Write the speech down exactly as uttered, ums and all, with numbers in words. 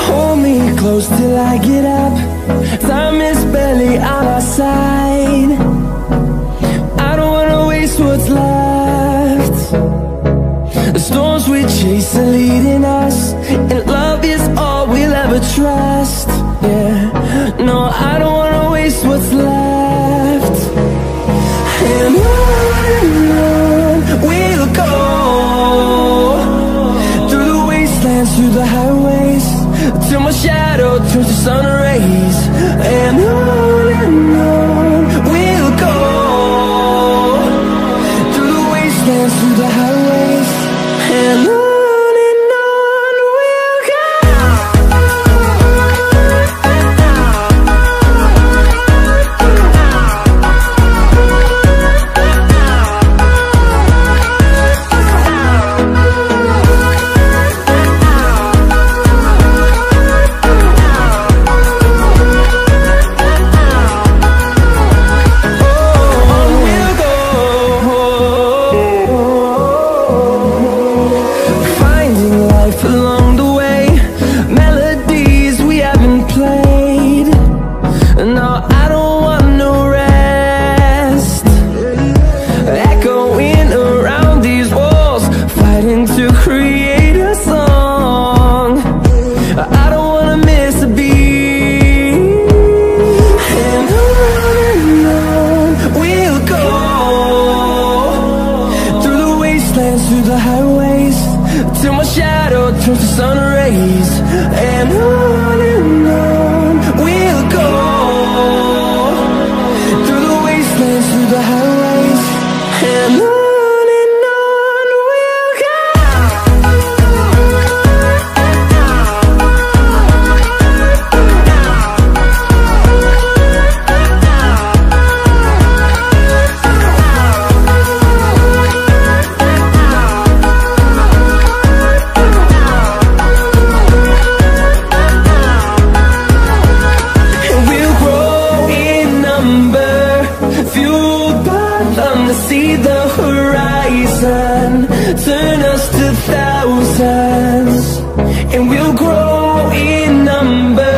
Hold me close till I get up. Time is barely on our side. I don't wanna waste what's left. The storms we chase are leading us, and love is all we'll ever trust. Yeah, no, I don't wanna waste what's left. And on and on we'll go, through the wastelands, through the highways, till my shadow turns to sun rays. And on and on we'll go, through the wastelands, through the highways, and on. Through the highways, till my shadow turns to sun rays. And on and on we'll go, through the wastelands, through the highways, and on. See the horizon, turn us to thousands, and we'll grow in number.